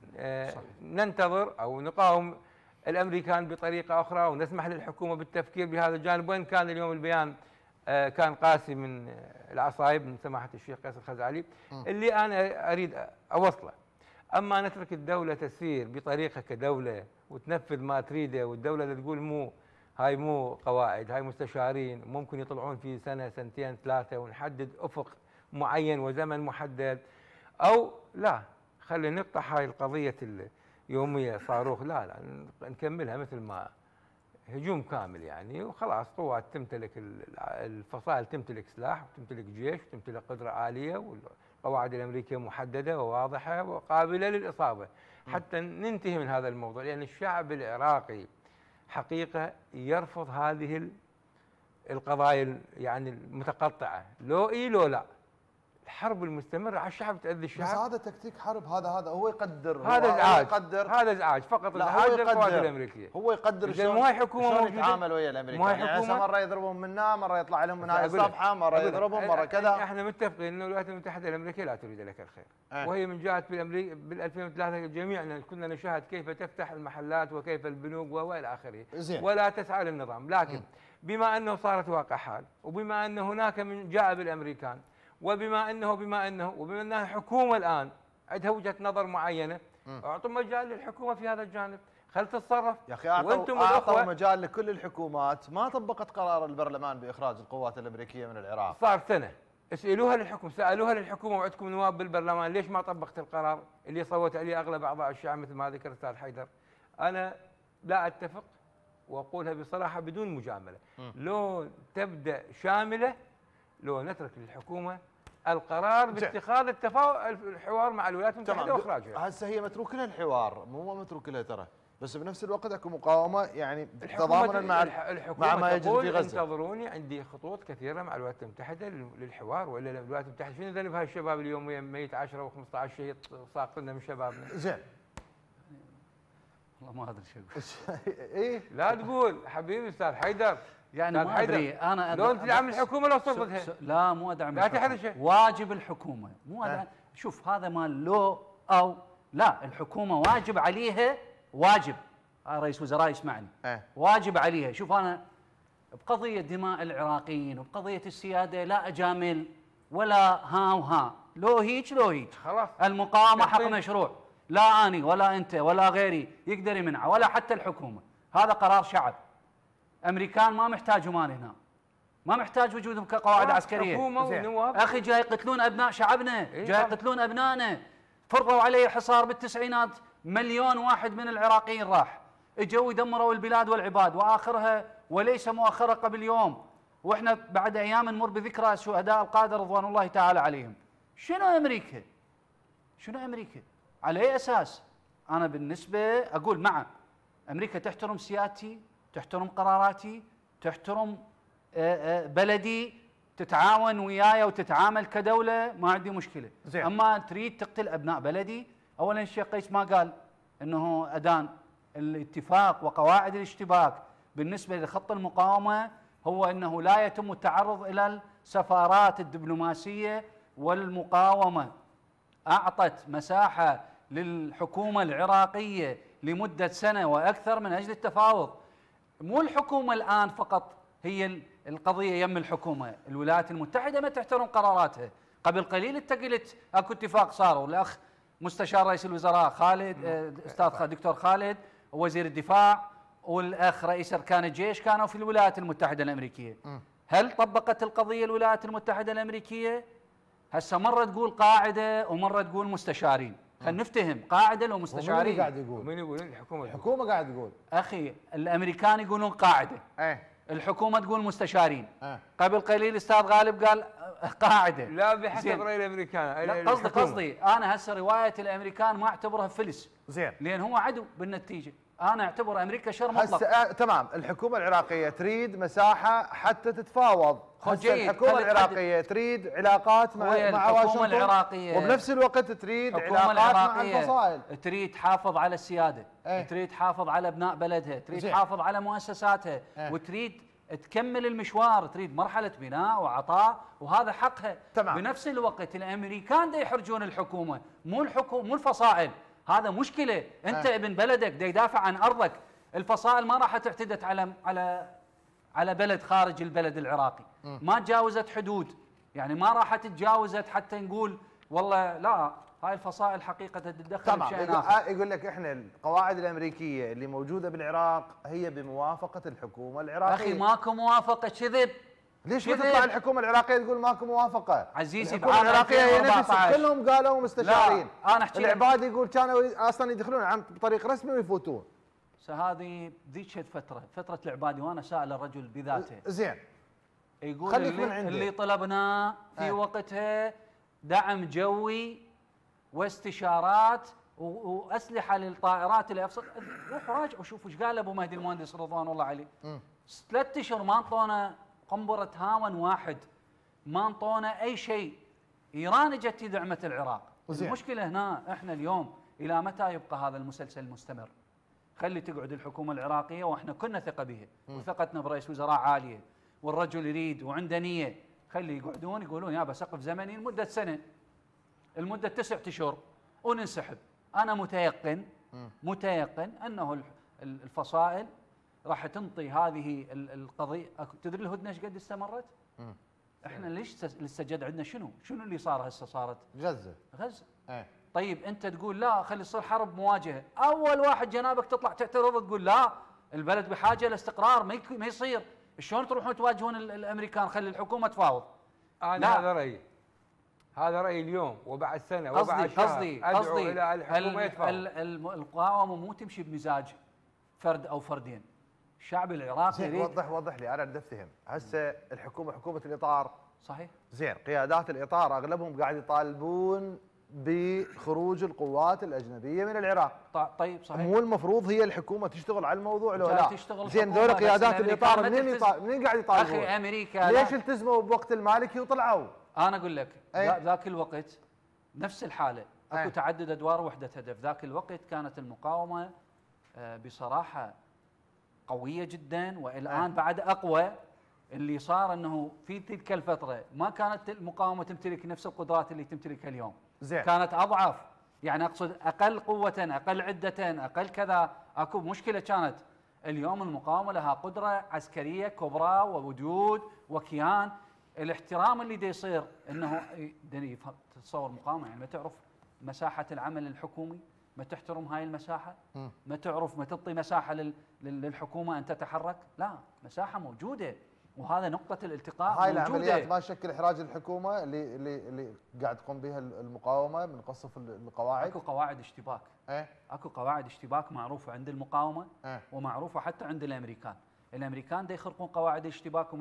ننتظر او نقاوم الامريكان بطريقه اخرى ونسمح للحكومه بالتفكير بهذا الجانب. وان كان اليوم البيان كان قاسي من العصايب من سماحه الشيخ قيصر الخزعلي اللي انا اريد اوصله. اما نترك الدوله تسير بطريقه كدوله وتنفذ ما تريده، والدوله اللي تقول هاي مو قواعد، هاي مستشارين ممكن يطلعون في سنه سنتين ثلاثه ونحدد افق معين وزمن محدد، او لا خلي نقطع هاي القضيه اليوميه صاروخ، لا نكملها مثل ما هجوم كامل يعني، وخلاص قوات تمتلك الفصائل تمتلك سلاح وتمتلك جيش وتمتلك قدره عاليه، والقواعد الامريكيه محدده وواضحه وقابله للاصابه حتى ننتهي من هذا الموضوع. لان الشعب العراقي حقيقه يرفض هذه القضايا يعني المتقطعه، لو لو لا. الحرب المستمره على الشعب تاذي الشعب. بس هذا تكتيك حرب، هذا هو يقدر، هذا ازعاج، هذا ازعاج فقط، ازعاج للقوات الامريكيه. هو يقدر شلون يتعامل ويا الامريكان، يعني مره يضربون منا، مره يطلع لهم من هاي الصفحه، مره يضربهم، مره كذا. احنا متفقين انه الولايات المتحده الامريكيه لا تريد لك الخير، وهي من جاءت بال 2003 جميعنا كنا نشاهد كيف تفتح المحلات وكيف البنوك والى اخره، ولا تسعى للنظام. لكن بما انه صارت واقع حال، وبما ان هناك من جاء بالامريكان، وبما انها حكومه الان عندها وجهه نظر معينه، اعطوا مجال للحكومه في هذا الجانب، خل تتصرف. يا اخي اعطوا مجال لكل الحكومات، ما طبقت قرار البرلمان باخراج القوات الامريكيه من العراق. صار سنه سالوها للحكومه وعندكم نواب بالبرلمان، ليش ما طبقت القرار اللي صوت عليه اغلب اعضاء الشعب مثل ما ذكر الاستاذ حيدر؟ انا لا اتفق واقولها بصراحه بدون مجامله. لو تبدا شامله، لو نترك للحكومه القرار باتخاذ الحوار مع الولايات المتحده واخراجها. هسه هي متروك لها الحوار، مو متروك لها ترى، بس بنفس الوقت اكو مقاومه يعني تضامنا مع ما يجري في غزه. انتظروني، عندي خطوط كثيره مع الولايات المتحده للحوار، والا الولايات المتحده شنو ذنب هاي الشباب اليوم ميت 10 و15 شهيد ساقط لنا من شبابنا؟ زين والله ما ادري شو اقول. ايه لا تقول حبيبي استاذ حيدر، يعني ما ادري انا لو تدعم الحكومه لو صدتها. لا مو ادعم لا تحرشه، واجب الحكومه، مو ادعم. شوف هذا مال لو او لا، الحكومه واجب عليها، واجب رئيس وزراء يسمعني، واجب عليها. شوف انا بقضيه دماء العراقيين وبقضيه السياده لا اجامل ولا ها وها، لو هيك لو هيك خلاص. المقاومه حق مشروع، لا اني ولا انت ولا غيري يقدر يمنعه ولا حتى الحكومه، هذا قرار شعب. امريكان ما محتاجوا مال هنا، ما محتاج وجودهم كقواعد عسكريه. حكومه ونواب اخي جاي يقتلون ابناء شعبنا، جاي يقتلون ابنائنا، فرضوا علي حصار بالتسعينات مليون واحد من العراقيين راح، اجوا يدمروا البلاد والعباد، واخرها وليس مؤخرة قبل يوم، واحنا بعد ايام نمر بذكرى شهداء القاده رضوان الله تعالى عليهم. شنو امريكا؟ شنو امريكا؟ على اي اساس؟ انا بالنسبه اقول مع امريكا تحترم سيادتي، تحترم قراراتي، تحترم بلدي، تتعاون وياي وتتعامل كدوله، ما عندي مشكله. زين. اما تريد تقتل ابناء بلدي، اولا الشيخ قيس ما قال انه ادان الاتفاق وقواعد الاشتباك بالنسبه لخط المقاومه هو انه لا يتم التعرض الى السفارات الدبلوماسيه، والمقاومه اعطت مساحه للحكومه العراقيه لمده سنه واكثر من اجل التفاوض. مو الحكومه الان فقط هي القضيه يم الحكومه، الولايات المتحده ما تحترم قراراتها. قبل قليل انت قلت اكو اتفاق صار، والاخ مستشار رئيس الوزراء خالد استاذ دكتور خالد وزير الدفاع والاخ رئيس اركان الجيش كانوا في الولايات المتحده الامريكيه. هل طبقت القضيه الولايات المتحده الامريكيه؟ هسه مره تقول قاعده ومره تقول مستشارين، خلينا نفتهم قاعده لو مستشارين. ومين قاعد يقول؟ ومين يقول؟ الحكومه. الحكومه قاعد تقول. اخي الامريكان يقولون قاعده، الحكومه تقول مستشارين. قبل قليل استاذ غالب قال قاعده. لا بحسب راي الامريكان. لا قصدي انا هسه روايه الامريكان ما اعتبرها فلس. زين. لان هو عدو بالنتيجه، انا اعتبر امريكا شر مطلق. تمام، الحكومه العراقيه تريد مساحه حتى تتفاوض. الحكومه العراقيه تريد علاقات مع واشنطن العراقية، وبنفس الوقت تريد علاقات مع الفصائل، تريد تحافظ على السياده، تريد تحافظ على ابناء بلدها، تريد تحافظ على مؤسساتها، وتريد تكمل المشوار، تريد مرحله بناء وعطاء، وهذا حقها. تمام. بنفس الوقت الامريكان دا يحرجون الحكومه، مو الفصائل. هذا مشكله، انت ابن بلدك دا يدافع عن ارضك، الفصائل ما راح اعتدت على بلد خارج البلد العراقي، ما تجاوزت حدود، يعني ما راح تتجاوزت حتى نقول والله لا هاي الفصائل حقيقه تتدخل بشيء اخر. يقول لك احنا القواعد الامريكيه اللي موجوده بالعراق هي بموافقه الحكومه العراقيه. اخي ماكو موافقه، كذب. ليش ما تطلع الحكومه العراقيه تقول ماكو موافقه؟ عزيزي الحكومه العراقيه هي نفس كلهم قالوا مستشارين. لا انا احكي العباد يقول كانوا اصلا يدخلون عن طريق رسمي ويفوتون. هذه ذيك فتره العبادي، وانا سائل الرجل بذاته. زين. يقول اللي طلبناه في وقتها دعم جوي واستشارات واسلحه للطائرات اللي افصل. روحوا راجعوا شوفوا ايش قال ابو مهدي المهندس رضوان الله عليه. 3 اشهر ما انطونا قنبره هاون واحد، ما انطونا اي شيء. ايران جت دعمت العراق. المشكله هنا احنا اليوم الى متى يبقى هذا المسلسل مستمر؟ خلي تقعد الحكومه العراقيه، واحنا كنا ثقه بها وثقتنا برئيس وزراء عاليه، والرجل يريد وعنده نيه، خلي يقعدون يقولون يابا سقف زمني لمده سنه، المده 9 اشهر وننسحب. انا متيقن انه الفصائل راح تنطي هذه القضيه. تدري الهدنه ايش قد استمرت؟ احنا ليش لسه جد عندنا شنو اللي صار هسه؟ صارت غزه. طيب انت تقول لا خلي يصير حرب مواجهه، اول واحد جنابك تطلع تعترض تقول لا البلد بحاجه لاستقرار، ما يصير. شلون تروحون تواجهون الامريكان؟ خلي الحكومه تفاوض. هذا رايي اليوم وبعد سنه وبعد شهر. ادعو الى الحكومه يتفاوض. المقاومه مو تمشي بمزاج فرد او فردين. الشعب العراقي يريد. وضح لي، انا بدي افتهم. هسه الحكومه حكومه الاطار، صحيح. زين، قيادات الاطار اغلبهم قاعد يطالبون بخروج القوات الاجنبيه من العراق. طيب صحيح. مو المفروض هي الحكومه تشتغل على الموضوع لو لا؟ زين، ذول قيادات الاطار منين قاعد يطالبون؟ اخي امريكا ليش التزموا بوقت المالكي وطلعوا؟ انا اقول لك ذاك الوقت نفس الحاله، اكو تعدد ادوار ووحده هدف. ذاك الوقت كانت المقاومه بصراحه قويه جدا، والان بعد اقوى. اللي صار انه في تلك الفتره ما كانت المقاومه تمتلك نفس القدرات اللي تمتلكها اليوم. زين. كانت اضعف، يعني اقصد اقل قوه، اقل عده، اقل كذا. اكو مشكله كانت. اليوم المقاومه لها قدره عسكريه كبرى ووجود وكيان. الاحترام اللي دا يصير انه تتصور مقاومه، يعني ما تعرف مساحه العمل الحكومي، ما تحترم هاي المساحه، ما تعرف ما تعطي مساحه للحكومه ان تتحرك. لا، مساحه موجوده، وهذا نقطة الالتقاء هاي موجودة. العمليات ما تشكل إحراج الحكومة اللي قاعد تقوم بها المقاومة من قصف القواعد؟ اكو قواعد اشتباك. اكو قواعد اشتباك معروفة عند المقاومة ومعروفة حتى عند الامريكان. الامريكان دا يخرقون قواعد الاشتباك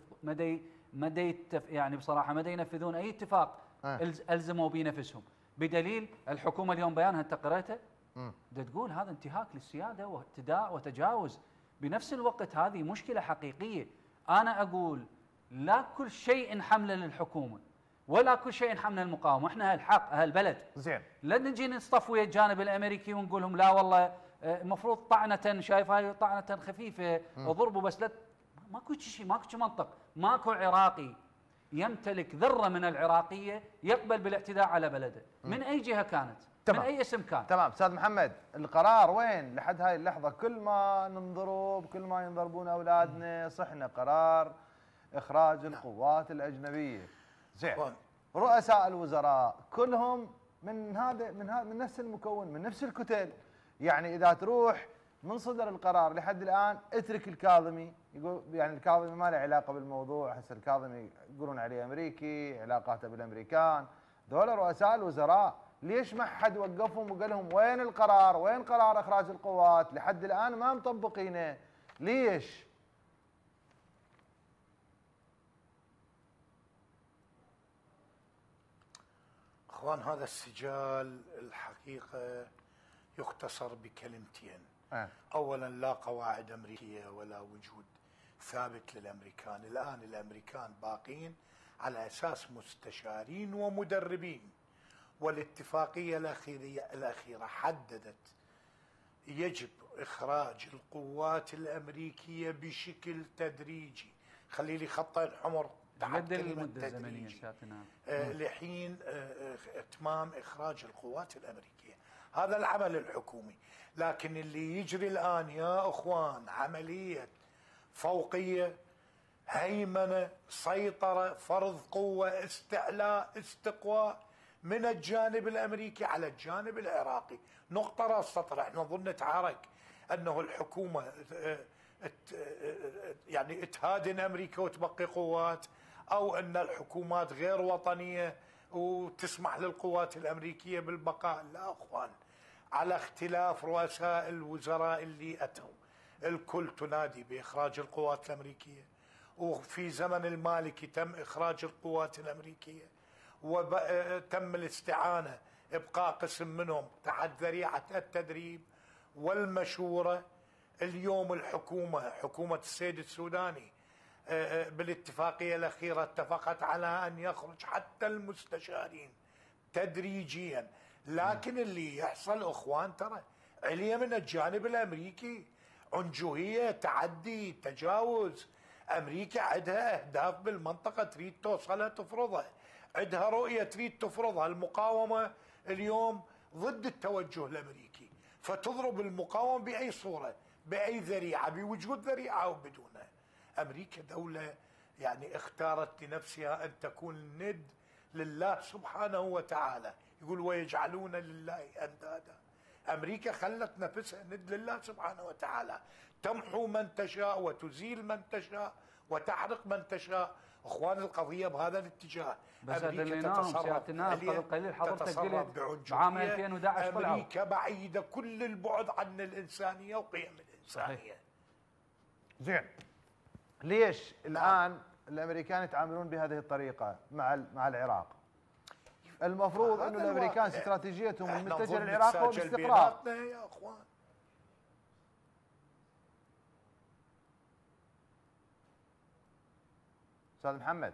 يعني بصراحة ما ينفذون اي اتفاق الزموا به نفسهم، بدليل الحكومة اليوم بيانها انت قرأته تقول هذا انتهاك للسيادة واعتداء وتجاوز. بنفس الوقت هذه مشكلة حقيقية. أنا أقول لا كل شيء حمله للحكومة ولا كل شيء حمله للمقاومة، احنا هالحق هالبلد زين. لا نجي نصطف ويا الجانب الأمريكي ونقول لهم لا والله المفروض طعنة، شايف هاي طعنة خفيفة وضربوا بس لا. ماكو شيء، ماكو منطق. ماكو عراقي يمتلك ذرة من العراقية يقبل بالاعتداء على بلده من أي جهة كانت. تمام. من اي اسم كان. تمام. استاذ محمد، القرار وين لحد هاي اللحظه؟ كل ما ننضرب، كل ما ينضربون اولادنا، صحنا قرار اخراج القوات الاجنبيه. زين. رؤساء الوزراء كلهم من نفس المكون، من نفس الكتل. يعني اذا تروح من صدر القرار لحد الان اترك الكاظمي، يقول يعني الكاظمي ما له علاقه بالموضوع، هسه الكاظمي يقولون عليه امريكي، علاقاته بالامريكان. ذولا رؤساء الوزراء ليش ما حد وقفهم وقال لهم وين القرار؟ وين قرار اخراج القوات؟ لحد الان ما مطبقينه، ليش؟ اخوان، هذا السجال الحقيقه يختصر بكلمتين. اولا لا قواعد امريكيه ولا وجود ثابت للامريكان. الان الامريكان باقين على اساس مستشارين ومدربين، والاتفاقية الأخيرة حددت يجب إخراج القوات الأمريكية بشكل تدريجي. خلي لي خطين حمر تحت كلمة تدريجي لحين إتمام إخراج القوات الأمريكية. هذا العمل الحكومي. لكن اللي يجري الآن يا أخوان عملية فوقية، هيمنة، سيطرة، فرض قوة، استعلاء، استقواء من الجانب الامريكي على الجانب العراقي. نقطة راس سطر. احنا نظن نتعارك انه الحكومة يعني تهادن امريكا وتبقي قوات، او ان الحكومات غير وطنية وتسمح للقوات الامريكية بالبقاء. لا اخوان، على اختلاف رؤساء الوزراء اللي اتوا الكل تنادي باخراج القوات الامريكية، وفي زمن المالكي تم اخراج القوات الامريكية وتم الاستعانة ابقاء قسم منهم تحت ذريعة التدريب والمشورة. اليوم الحكومة، حكومة السيد السوداني بالاتفاقية الأخيرة اتفقت على أن يخرج حتى المستشارين تدريجيا. لكن اللي يحصل أخوان ترى عليا من الجانب الأمريكي عنجهية، تعدي، تجاوز. أمريكا عندها أهداف بالمنطقة تريد توصلها تفرضها، عندها رؤية تريد تفرضها. المقاومة اليوم ضد التوجه الأمريكي، فتضرب المقاومة بأي صورة، بأي ذريعة، بوجود ذريعة أو بدونها. أمريكا دولة يعني اختارت لنفسها أن تكون ند لله سبحانه وتعالى. يقول ويجعلون لله أندادا. أمريكا خلت نفسها ند لله سبحانه وتعالى، تمحو من تشاء وتزيل من تشاء وتحرق من تشاء. اخوان القضيه بهذا الاتجاه. بس امريكا تتصرف قبل قليل حضرتك قلت عام 2011 طلعوا. امريكا بعيده كل البعد عن الانسانيه وقيم الانسانيه. صحيح. زين، ليش الان الامريكان يتعاملون بهذه الطريقه مع العراق؟ المفروض انه الامريكان استراتيجيتهم المتجهه للعراق هو الاستقرار. يا اخوان استاذ محمد،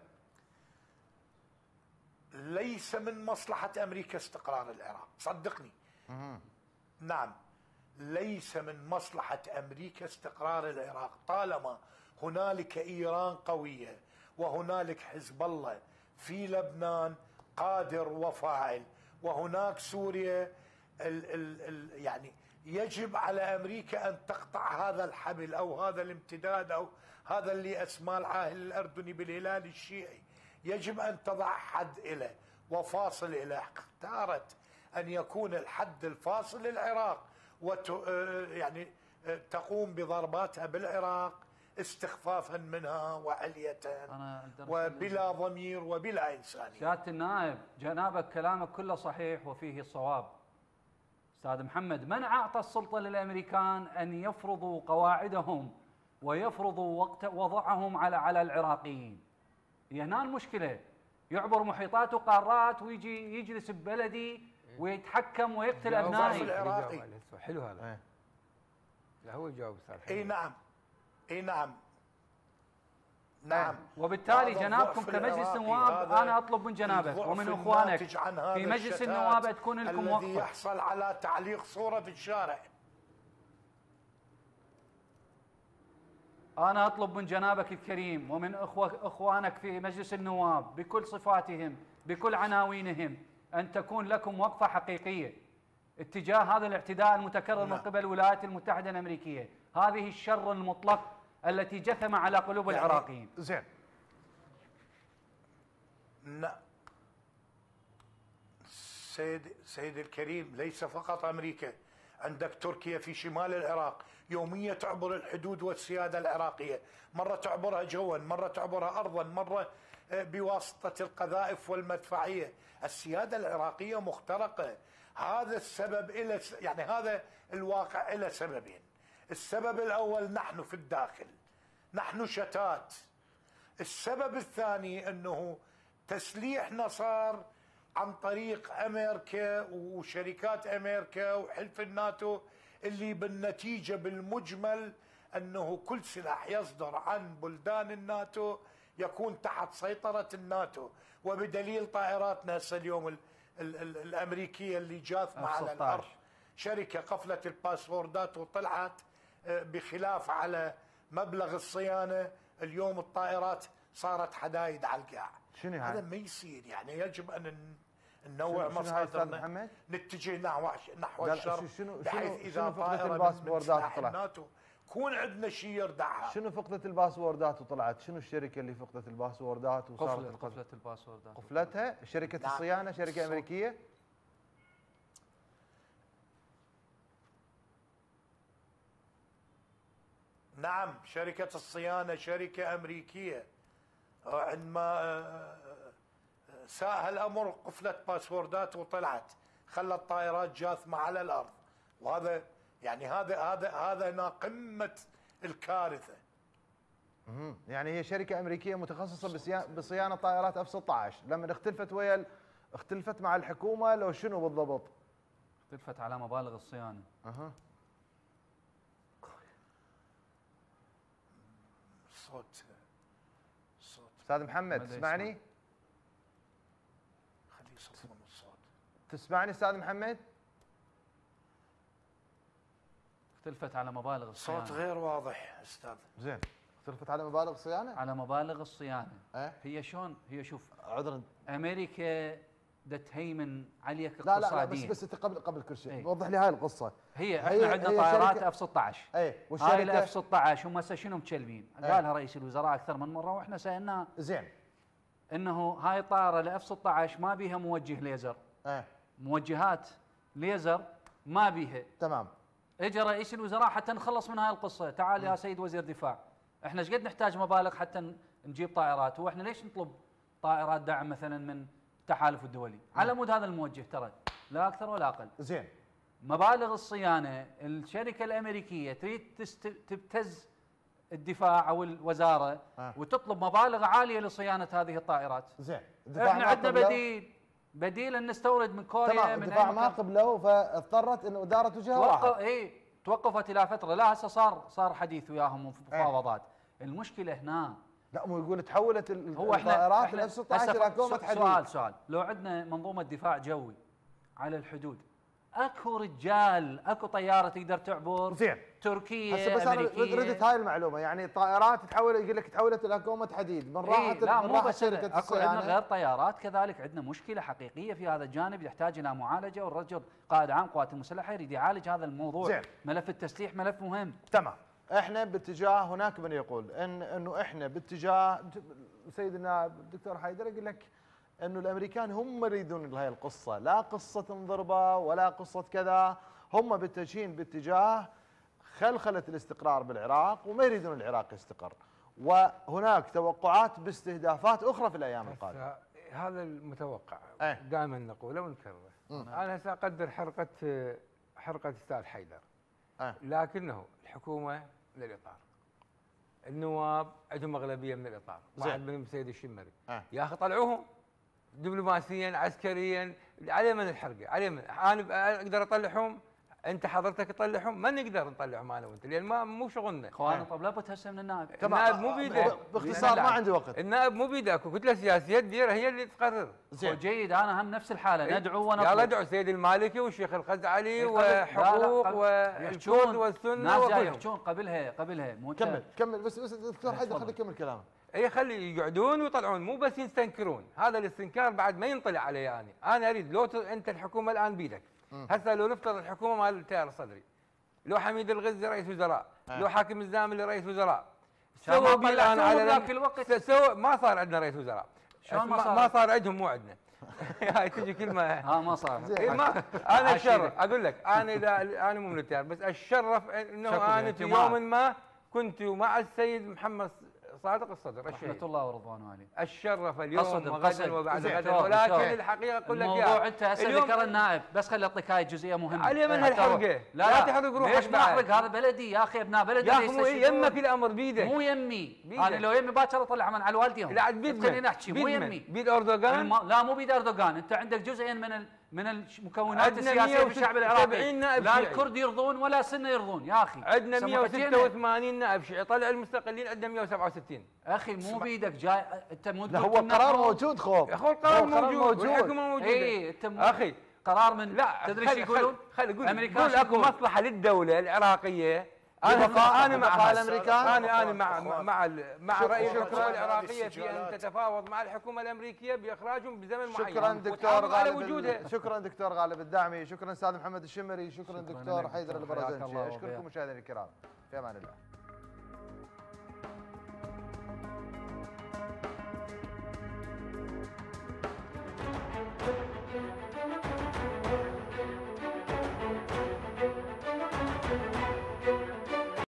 ليس من مصلحة أمريكا استقرار العراق، صدقني. نعم، ليس من مصلحة أمريكا استقرار العراق طالما هنالك إيران قوية وهنالك حزب الله في لبنان قادر وفاعل، وهناك سوريا. يعني يجب على أمريكا أن تقطع هذا الحبل أو هذا الامتداد أو هذا اللي أسماه العاهل الأردني بالهلال الشيعي. يجب أن تضع حد إليه وفاصل إليه. اختارت أن يكون الحد الفاصل العراق، يعني تقوم بضرباتها بالعراق استخفافا منها وعلية وبلا ضمير وبلا إنسانية. سيادة النائب، جنابك كلامك كله صحيح وفيه صواب. أستاذ محمد، من أعطى السلطة للأمريكان أن يفرضوا قواعدهم ويفرضوا وقت وضعهم على العراقيين؟ هي هنا المشكلة. يعبر محيطات وقارات ويجي يجلس ببلدي ويتحكم ويقتل أبنائي. العراقي حلو هذا. لا هو يجاوب استاذ. اي نعم، اي نعم، نعم. وبالتالي جنابكم كمجلس نواب انا اطلب من جنابك ومن اخوانك في مجلس النواب تكون لكم وقفه الذي يحصل على تعليق صوره في الشارع. انا اطلب من جنابك الكريم ومن اخوانك في مجلس النواب بكل صفاتهم بكل عناوينهم ان تكون لكم وقفه حقيقيه اتجاه هذا الاعتداء المتكرر من قبل الولايات المتحده الامريكيه، هذه الشر المطلق التي جثم على قلوب العراقيين. زين. سيد الكريم، ليس فقط امريكا، عندك تركيا في شمال العراق يوميا تعبر الحدود والسياده العراقيه، مره تعبرها جوا، مره تعبرها ارضا، مره بواسطه القذائف والمدفعيه، السياده العراقيه مخترقه. هذا السبب يعني هذا الواقع له سببين. السبب الاول نحن في الداخل، نحن شتات. السبب الثاني انه تسليحنا صار عن طريق امريكا وشركات امريكا وحلف الناتو، اللي بالنتيجه بالمجمل انه كل سلاح يصدر عن بلدان الناتو يكون تحت سيطره الناتو، وبدليل طائراتنا هسه اليوم الامريكيه اللي جاثمه على الارض، شركه قفلت الباسوردات وطلعت بخلاف على مبلغ الصيانه، اليوم الطائرات صارت حدايد على القاع. شنو هذا ما يصير، يعني يجب ان ننوع مصادرنا، نتجه نحو الشر، بحيث اذا طائره من سلاح الناتو يكون عندنا شيء يردعها. شنو فقدت الباسوردات وطلعت؟ شنو الشركه اللي فقدت الباسوردات وصارت قفلت الباسوردات؟ قفلتها شركه نعم. الصيانه شركه امريكيه؟ نعم، شركه الصيانه شركه امريكيه. عندما ساء الامر قفلت باسوردات وطلعت، خلت طائرات جاثمه على الارض، وهذا يعني هذا هنا قمه الكارثه. يعني هي شركه امريكيه متخصصه بصيانه طائرات F-16، لما اختلفت مع الحكومه لو شنو بالضبط؟ اختلفت على مبالغ الصيانه. صوت استاذ محمد تسمعني؟ خليه يصوت من الصوت. تسمعني استاذ محمد؟ اختلفت على مبالغ الصيانه. صوت غير واضح استاذ. زين، اختلفت على مبالغ الصيانه؟ على مبالغ الصيانه. هي شلون؟ هي شوف عذرا، امريكا تهيمن عليك اقتصاديا. لا بس انت قبل كل شيء وضح لي هاي القصه. احنا عندنا طائرات F-16. والشركه F-16 هم هسه شنو مكلبين؟ قالها رئيس الوزراء اكثر من مره واحنا سالناه. زين. انه هاي الطائره F-16 ما بيها موجه ليزر. موجهات ليزر ما بيها. تمام. اجى رئيس الوزراء حتى نخلص من هاي القصه، تعال يا سيد وزير دفاع، احنا ايش قد نحتاج مبالغ حتى نجيب طائرات، واحنا ليش نطلب طائرات دعم مثلا من التحالف الدولي؟ على مود هذا الموجه ترى، لا اكثر ولا اقل. زين. مبالغ الصيانه، الشركه الامريكيه تريد تبتز الدفاع او الوزاره وتطلب مبالغ عاليه لصيانه هذه الطائرات. زين. احنا عندنا بديل ان نستورد من كوريا. من الدفاع ما قبلوا، فاضطرت انه اداره وجهه واحد. توقفت الى فتره، لا هسه صار حديث وياهم مفاوضات. المشكله هنا لا، مو يقول تحولت الطائرات ال F-16 الى كومه حديد. سؤال، لو عندنا منظومه دفاع جوي على الحدود، اكو رجال، اكو طياره تقدر تعبر. زين. تركيه هسه بس امريكيه. انا ردت هاي المعلومه، يعني الطائرات يقول لك تحولت الى كومه حديد من راحت لا مو بس شركه اكو عندنا غير طيارات كذلك، عندنا مشكله حقيقيه في هذا الجانب يحتاج الى معالجه، والرجل قائد عام القوات المسلحه يريد يعالج هذا الموضوع. زين. ملف التسليح ملف مهم. تمام. احنا باتجاه، هناك من يقول انه احنا باتجاه سيد النائب الدكتور حيدر يقول لك انه الامريكان هم يريدون هاي القصه، لا قصه انضربه ولا قصه كذا، هم متجهين باتجاه خلخلة الاستقرار بالعراق وما يريدون العراق يستقر، وهناك توقعات باستهدافات أخرى في الأيام القادمة. هذا المتوقع دائما نقوله ونكرره. أنا هسه أقدر حرقة أستاذ حيدر، لكنه الحكومة من الإطار، النواب عندهم أغلبية من الإطار، واحد منهم سيد الشمري. يا أخي طلعوهم دبلوماسيا عسكريا، على من الحرقة؟ على من؟ أنا أقدر أطلعهم؟ انت حضرتك تطلعهم؟ ما نقدر نطلعهم انا وانت، لان مو شغلنا. اخوان طب لابد هسه من النائب. النائب مو بيده. باختصار ما عندي وقت. النائب مو بيده، اكو كتله سياسيه تدير، هي اللي تقرر. جيد، انا هم نفس الحاله ندعو ونطلب. يلا ادعوا سيد المالكي والشيخ الخزعلي وحقوق والكرد والسنه ناس جاي يحجون قبلها مو كمل بس دكتور حيدر خليه يكمل كلامه. اي خلي يقعدون ويطلعون، مو بس يستنكرون. هذا الاستنكار بعد ما ينطلع عليه. يعني انا اريد لو انت الحكومه الان بيدك، هسه لو نفترض الحكومه مال التيار الصدري، لو حميد الغزي رئيس وزراء، لو حاكم الزامل رئيس وزراء، سووا بي الان على ذاك الوقت، ما صار عندنا رئيس وزراء. شلون ما صار عندهم، مو عندنا. هاي تجي كلمه ما صار. انا اتشرف اقول لك، انا مو من التيار، بس اتشرف انه انا في يوم ما كنت مع السيد محمد صادق الصدر رحمة الله ورضوانه عليه. الشرف اليوم وغدا وبعد غدا، ولكن الحقيقه اقول لك الموضوع انت هسه ذكر النائب، بس خلي اعطيك هاي جزئيه مهمه. علي من هالحرقه، لا تحرق روحك. ليش نحرق؟ هذا بلدي يا اخي، ابناء بلدي. يا اخي يمك الامر بيدك، مو يمي. انا لو يمي باكر اطلع من على والديهم. لا بيد خليني احكي، مو يمي. بيد اردوغان؟ لا مو بيد اردوغان، انت عندك جزئين من المكونات السياسيه في الشعب العراقي، لا الكرد يرضون ولا السنه يرضون يا اخي. عندنا 186 نائب شيعي، طلع المستقلين عندنا 167. اخي مو بيدك جاي انت مو لا هو القرار موجود. خوف يا اخي القرار موجود والحكومه موجوده. اي انت اخي قرار من، لا تدري ايش يقولون؟ خلي يقول اكو مصلحه للدوله العراقيه. انا مع الامريكان، انا مع رئيس الحكومه العراقيه في ان تتفاوض مع الحكومه الامريكيه باخراجهم بزمن معين. شكرا دكتور غالب، شكرا دكتور غالب الداعمي، شكرا استاذ محمد الشمري، شكرا دكتور حيدر البرزنجي. اشكركم مشاهدينا الكرام، في امان الله.